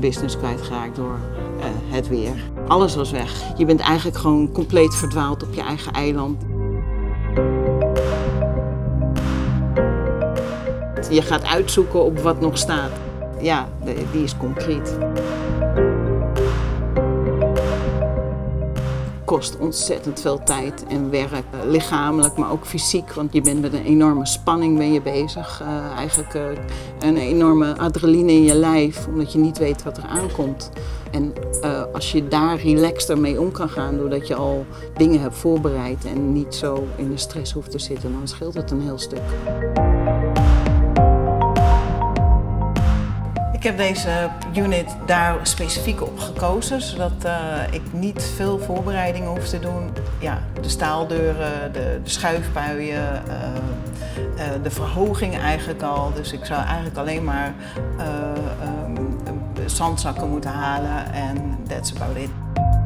business kwijtgeraakt door het weer. Alles was weg. Je bent eigenlijk gewoon compleet verdwaald op je eigen eiland. Je gaat uitzoeken op wat nog staat. Ja, die is concreet. Kost ontzettend veel tijd en werk, lichamelijk, maar ook fysiek. Want je bent met een enorme spanning bezig. Eigenlijk een enorme adrenaline in je lijf, omdat je niet weet wat er aankomt. En als je daar relaxter mee om kan gaan, doordat je al dingen hebt voorbereid en niet zo in de stress hoeft te zitten, dan scheelt het een heel stuk. Ik heb deze unit daar specifiek op gekozen, zodat ik niet veel voorbereidingen hoef te doen. Ja, de staaldeuren, de schuifbuien, de verhoging eigenlijk al. Dus ik zou eigenlijk alleen maar zandzakken moeten halen en that's about it.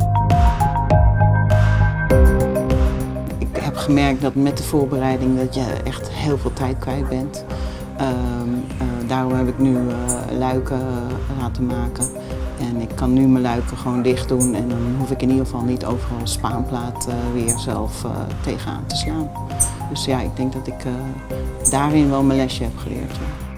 Ik heb gemerkt dat met de voorbereiding dat je echt heel veel tijd kwijt bent. Daarom heb ik nu luiken laten maken. En ik kan nu mijn luiken gewoon dicht doen en dan hoef ik in ieder geval niet overal spaanplaat weer zelf tegenaan te slaan. Dus ja, ik denk dat ik daarin wel mijn lesje heb geleerd. Ja.